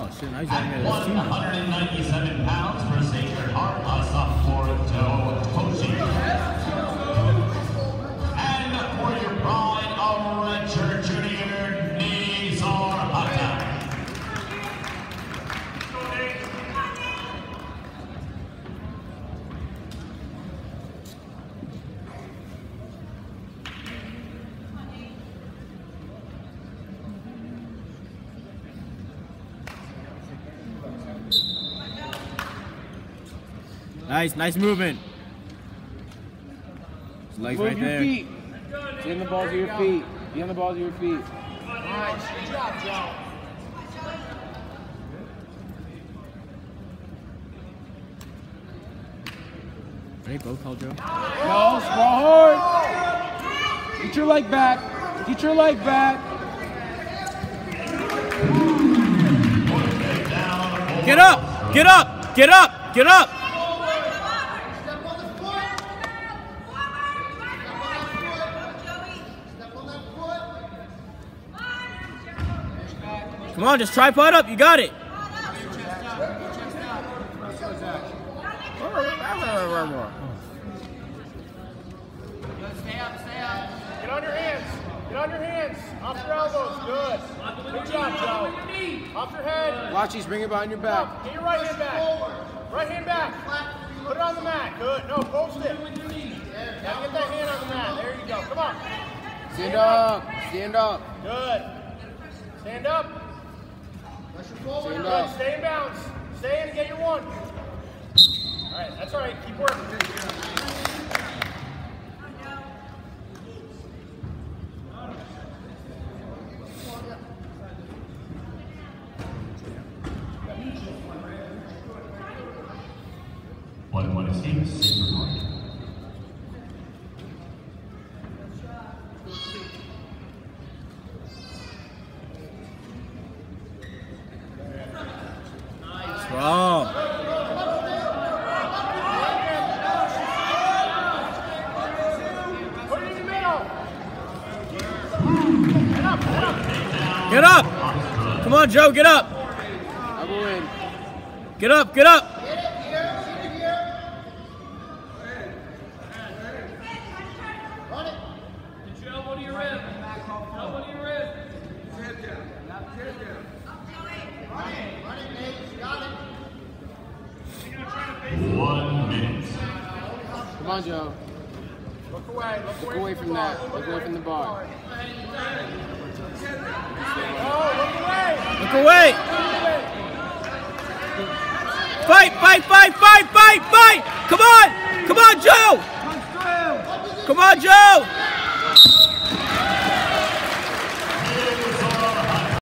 Oh shit, now he's on here. 197 pounds for Sacred Heart, sophomore Toci. And for your pride, a redshirt junior, Nezar Haddad. Nice movement. His legs right there. Feet. Be on the balls of your feet. Be on the balls of your feet. Nice. Good job, Joe. Ready, both call Joe. No, sprawl hard. Get your leg back. Get your leg back. Get up! Get up! Get up! Get up! Come on, just tripod up. You got it. Stay up. Get on your hands. Get on your hands. Off your elbows. Good. Good job, Joe. Off your head. Watch these. Bring it behind your back. Get your right hand back. Right hand back. Put it on the mat. Good. No, post it. Gotta get that hand on the mat. There you go. Come on. Stand up. Stand up. Good. Stand up. Stand Good. up. Stay in bounds. Stay in and get your one. All right. That's all right. Keep working. One escape, Sacred Heart. Strong. Put it in the middle. Get up! Come on, Joe, get up! Elbow in. Get up, get up! Get your elbow to your rib. Elbow to your rib. 1 minute. Come on, Joe. Look away. Look away from that. Look away from the bar. Oh, look away. Look away! Fight! Come on! Come on, Joe! Come on, Joe!